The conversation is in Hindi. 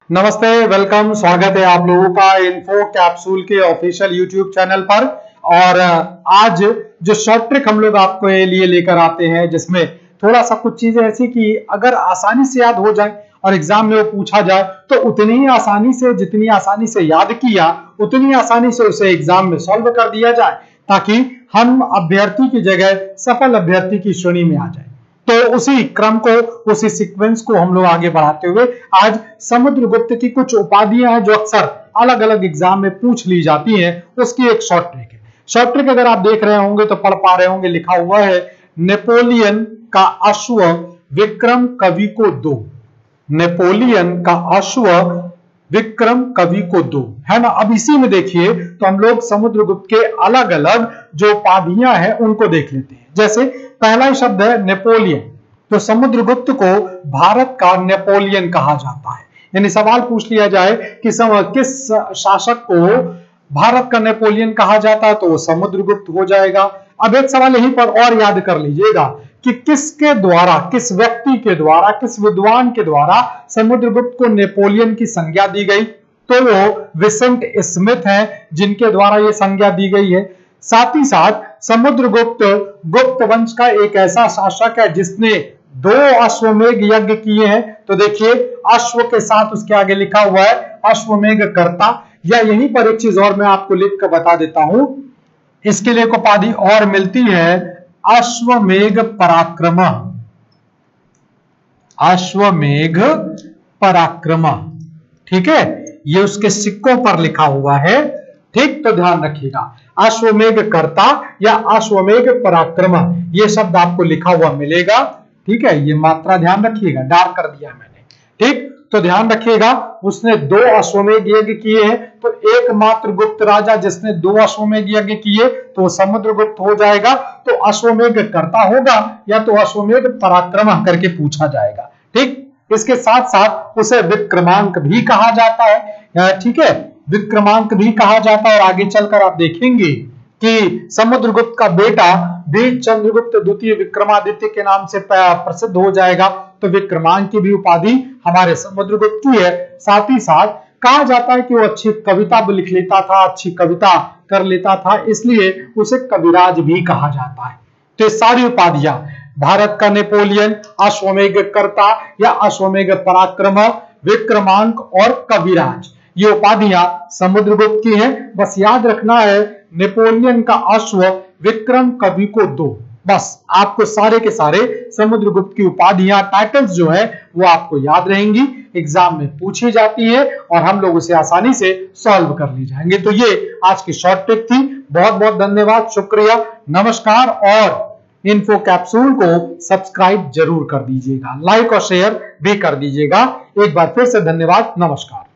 नमस्ते, वेलकम, स्वागत है आप लोगों का इन्फो कैप्सूल के ऑफिशियल यूट्यूब चैनल पर। और आज जो शॉर्ट ट्रिक हम लोग आपको लिए लेकर आते हैं, जिसमें थोड़ा सा कुछ चीजें ऐसी कि अगर आसानी से याद हो जाए और एग्जाम में वो पूछा जाए तो उतनी ही आसानी से, जितनी आसानी से याद किया उतनी आसानी से उसे एग्जाम में सॉल्व कर दिया जाए, ताकि हम अभ्यर्थी की जगह सफल अभ्यर्थी की श्रेणी में आ जाए। तो उसी क्रम को, उसी सीक्वेंस को हम लोग आगे बढ़ाते हुए आज समुद्रगुप्त की कुछ उपाधियां हैं जो अक्सर अलग अलग एग्जाम में पूछ ली जाती हैं, उसकी एक शॉर्ट ट्रिक है। शॉर्ट ट्रिक अगर आप देख रहे होंगे तो पढ़ पा रहे होंगे, लिखा हुआ है नेपोलियन का अश्व विक्रम कवि को दो। नेपोलियन का अश्व विक्रम कवि को दो, है ना। अब इसी में देखिए तो हम लोग समुद्रगुप्त के अलग अलग जो उपाधियां हैं उनको देख लेते हैं। जैसे पहला ही शब्द है नेपोलियन, तो समुद्रगुप्त को भारत का नेपोलियन कहा जाता है। यानी सवाल पूछ लिया जाए कि किस शासक को भारत का नेपोलियन कहा जाता है, तो वो समुद्रगुप्त हो जाएगा। अब एक सवाल यहीं पर और याद कर लीजिएगा कि किसके द्वारा, किस व्यक्ति के द्वारा, किस विद्वान के द्वारा समुद्रगुप्त को नेपोलियन की संज्ञा दी गई, तो वो विसेंट स्मिथ है जिनके द्वारा ये संज्ञा दी गई है। साथ ही साथ समुद्रगुप्त गुप्त वंश का एक ऐसा शासक है जिसने 2 अश्वमेध यज्ञ किए हैं। तो देखिए अश्व के साथ उसके आगे लिखा हुआ है अश्वमेध कर्ता। या यहीं पर एक चीज और मैं आपको लिख कर बता देता हूं, इसके लिए एक उपाधि और मिलती है अश्वमेध पराक्रम। अश्वमेध पराक्रम, ठीक है, ये उसके सिक्कों पर लिखा हुआ है। ठीक, तो ध्यान रखिएगा, अश्वमेध कर्ता या अश्वमेध पराक्रम, ये शब्द आपको लिखा हुआ मिलेगा। ठीक है, ये मात्रा ध्यान रखिएगा, डार्क कर दिया मैंने। ठीक, तो ध्यान रखिएगा, उसने 2 अश्वमेध यज्ञ किए हैं, तो एकमात्र गुप्त राजा जिसने 2 अश्वमेध यज्ञ किए तो समुद्रगुप्त हो जाएगा। तो अश्वमेध कर्ता होगा या तो अश्वमेध पराक्रम करके पूछा जाएगा। ठीक, इसके साथ साथ उसे विक्रमांक भी कहा जाता है। ठीक है, विक्रमांक भी कहा जाता है। और आगे चलकर आप देखेंगे कि समुद्रगुप्त का बेटा भी चंद्रगुप्त द्वितीय विक्रमादित्य के नाम से प्रसिद्ध हो जाएगा। तो विक्रमांक की भी उपाधि हमारे समुद्रगुप्त की है। साथ ही साथ कहा जाता है कि वो अच्छी कविता भी लिख लेता था, अच्छी कविता कर लेता था, इसलिए उसे कविराज भी कहा जाता है। तो ये सारी उपाधियां, भारत का नेपोलियन, अश्वमेध कर्ता या अश्वमेध पराक्रम, विक्रमांक और कविराज, ये उपाधियां समुद्रगुप्त की हैं। बस याद रखना है नेपोलियन का अश्व विक्रम कवि को दो। बस आपको सारे के सारे समुद्रगुप्त की उपाधियां, टाइटल्स जो है वो आपको याद रहेंगी, एग्जाम में पूछी जाती है और हम लोग उसे आसानी से सॉल्व कर ले जाएंगे। तो ये आज की शॉर्ट ट्रिक थी। बहुत बहुत धन्यवाद, शुक्रिया, नमस्कार। और इन्फो कैप्सूल को सब्सक्राइब जरूर कर दीजिएगा, लाइक और शेयर भी कर दीजिएगा। एक बार फिर से धन्यवाद, नमस्कार।